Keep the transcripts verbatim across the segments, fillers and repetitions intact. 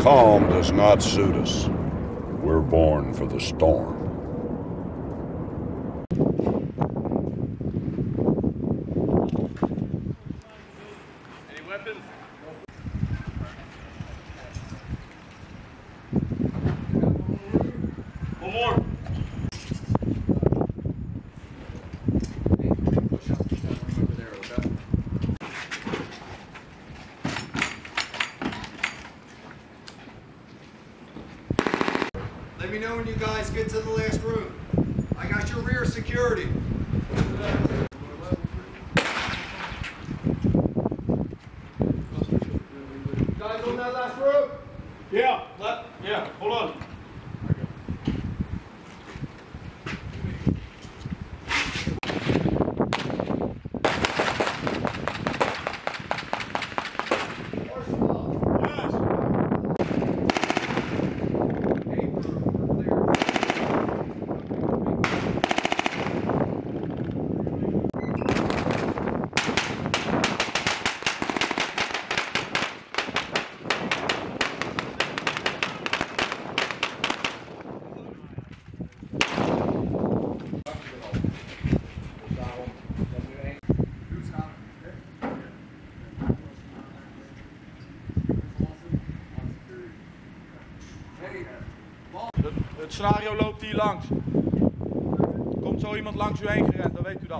calm does not suit us. We're born for the storm. Any weapons? One more. Let me know when you guys get to the last room. I got your rear security. Guys on that last room? Yeah, let, yeah, hold on. Het scenario loopt hier langs. Er komt zo iemand langs u heen gerend, dan weet u dat.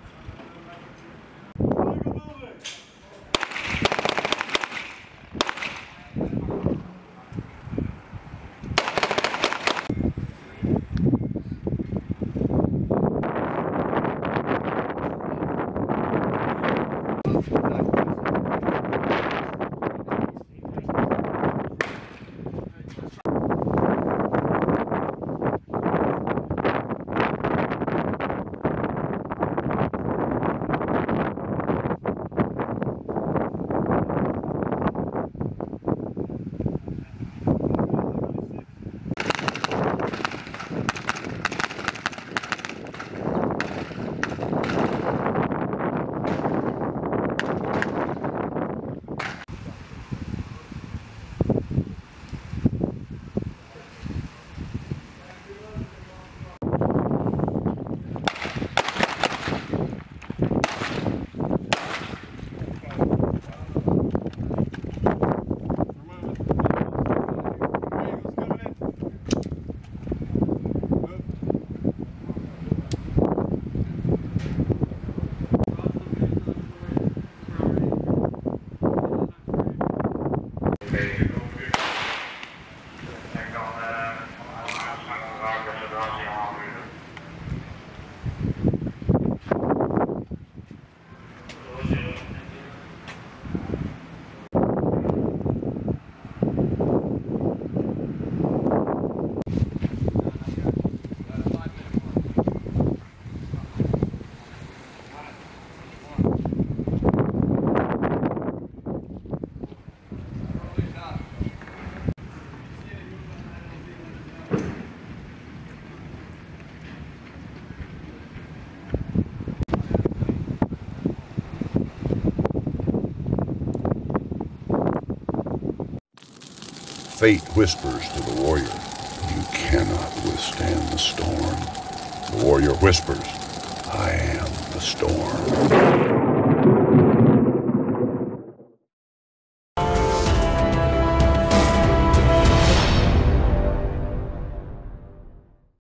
Fate whispers to the warrior, you cannot withstand the storm. The warrior whispers, I am the storm.